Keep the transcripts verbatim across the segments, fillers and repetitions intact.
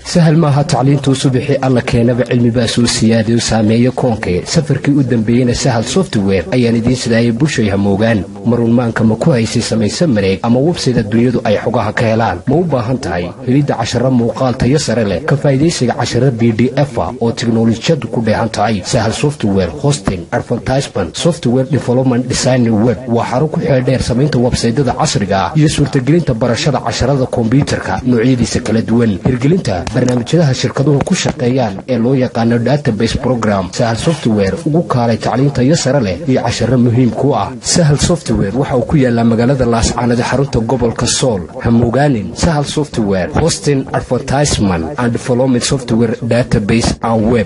سهل maaha tacliintu subaxii alla keenaba cilmi baa soo siyaadey oo saameeyo koonkee safarkii u dambeeyayna sahal software ayaan idiin sidaayay bulshay hamoogaan marunmaanka ma ku haysay samaysan mareeg ama website dunyadu ay xogaha ka helaan ma u baahan tahay helidda casharro muuqaal tayo sare leh ka faa'iidaysiga casharro B D F oo tiknoolajiyadu ku dheehan tahay sahal software hosting advertisement software development design web waa xarun ku xeel dheer samaynta website-yada casriga ah iyo suurtagelinta barashada casharrada kombiyuutarka noocyadiisa kala duwan hirgelinta barnaamijyada shirkaduhu ku shaqeeyaan ee loo yaqaan database program sahal software ugu kaalay tacliinta iyo sare leh iyo casharro muhiim ku ah sahal software waxa uu ku yaala magaalada Laascaanood xarunta gobolka Sool hamogaanin sahal software hosting advertisement and development software database and web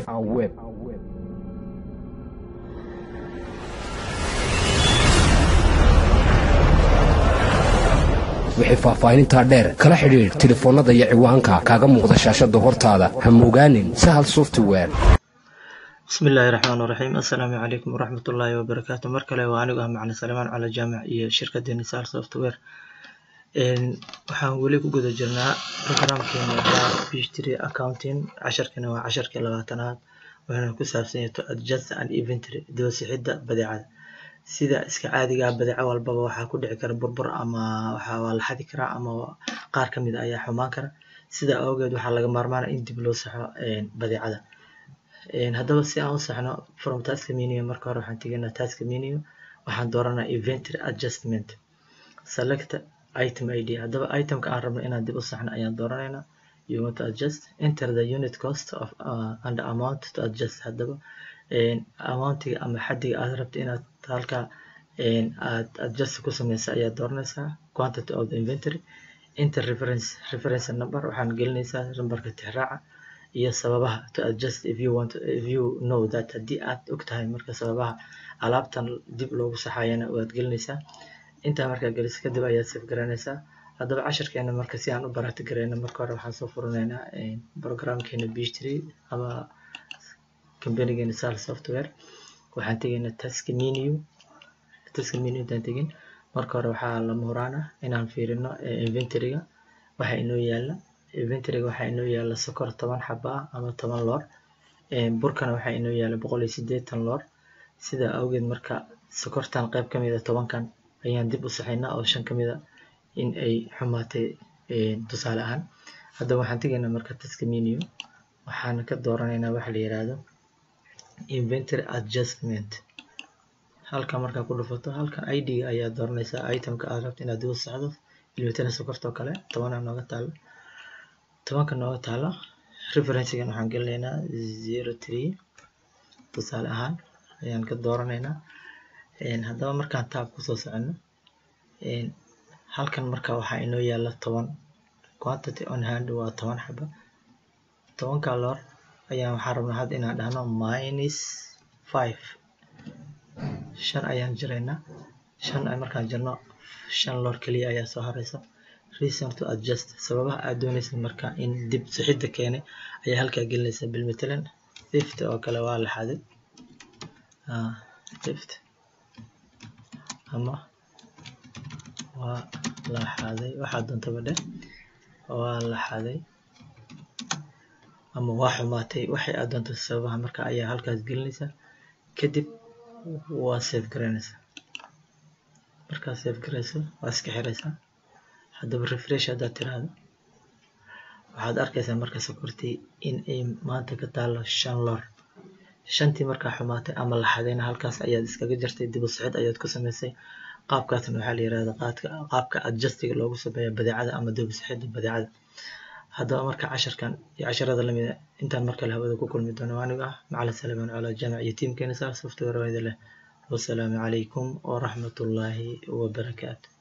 wixii faahfaahinta dheer kala xiriir telefoonada iyo ciwaanka kaaga muuqda shaashada hortaada hamogaanin sahal software bismillaahir rahmaanir rahiim assalaamu calaykum waraxmatullaahi wabarakaatuh markale waa anigu macna Salmaan Cali Jaamac iyo shirkadda Sahal Software een waxaan wali ku guda jirnaa barnaamijkeena P H P accounting casharkana waa casharka labaatanaad waxaana ku saabsan yahay adjust and inventory dawsixida badeecada sida iska caadiga badeeco walbaba waxa ku dhici kara burbur ama waxa waa la xadi karaa ama qaar kamid ah ayaa xumaan kara sida awgeed waxa laga maarmaan in dib loo saxo een badeecada een hadaba si aan u saxno from task menu marka hore waxaan tegaynaa task menu waxaan dooranaa inventory adjustment select item I D hadaba itemka aan rabno inaan dib u saxno ayaan dooranaynaa you want to adjust enter the unit cost of uh, and amount to adjust hadaba een amountiga ama xadiga aad rabto inaad halka een aad adjust ku sameyso ayaa dooranaysaa quantity of the inventory enter reference reference number waxaan gelinaysaa numberka tixraaca iyo sababaha to adjust if you want to, if you know that hadii aad ogtahay marka sababaha alaabtan dib loogu saxayana waad gelinaysaa inta marka geliso kadib ayaa save garanaysaa hadaba casharkeena marka si aan u barata gareeno marka hore waxaan soo furanaynaa een programkeena P H P ama company Sahal Software waxaan tegaynaa task menu task menu dan tegin marka hore waxaa la muuraana inaan fiirino inventory-ga waxa inoo yaala inventory-ga waxa inoo yaala sokor toban xabo ama toban loor ee burkana waxa inoo yaala boqol iyo siddeetan loor sida awgeed marka sokortan qayb kamid ah toban kan ayaan dib u saxaynaa oo shan kamid ah in ay xumaatay ee tusaale ahaan hadda waxaan tegaynaa marka task menu waxaan ka dooranaynaa waxa la yiraahdo inventory adjustment halka marka ku dhufato halka I D ayaa dooranaysaa itemka aad rabto inaad u saxdo ilmitana sokorto kale toban nooga taalo toban ka nooga taalo reference-gan waxaan gelinaynaa zero three tusaale ahaan ayaan ka dooranaynaa een hadaba markaan tab ku soo socono een halkan marka waxa inoo yaala toban quantity on hand waa toban xabo toban ka loor ayaan waxaan rabnaa had inaan dhahno minus five shan ayaan jiraynaa shan ay markaan jirno shan loor kaliya ayaa soo haraysa reason to adjust sababaha aad doonaysa marka in dib saxida keenay ayaa halka gelinaysa bil matalan theft oo kale waa la xaday ah theft ama waa la xaday waxa doonta badhe waa la xaday ama waa xumaatay waxay aad doonto sababaha marka ayaa halkaas gelinaysa kadib waa save garanaysa marka save garayso waa iska xiraysa hadaba refresh hada tiraahdo waxaad arkaysaa marka sokortii in ay maanta ka taalo shan loor shantii marka xumaatay ama la xadayna halkaas ayaad iskaga jirtay dib u saxid ayaad ku sameysay qaabkaasna waxa la yiraahdaa qaadka qaabka adjustiga loogu sameeyo badeecada ama dib u saxida badeecada hadaba marka casharkan iyo casharada lamid ah intaan markale hawada ku kulmi doono aniga macna Salmaan Cali Jaamac iyo teamkeena Sahal Software wada leh wassalaamu calaykum wa rahmatullaahi wa barakaatuh.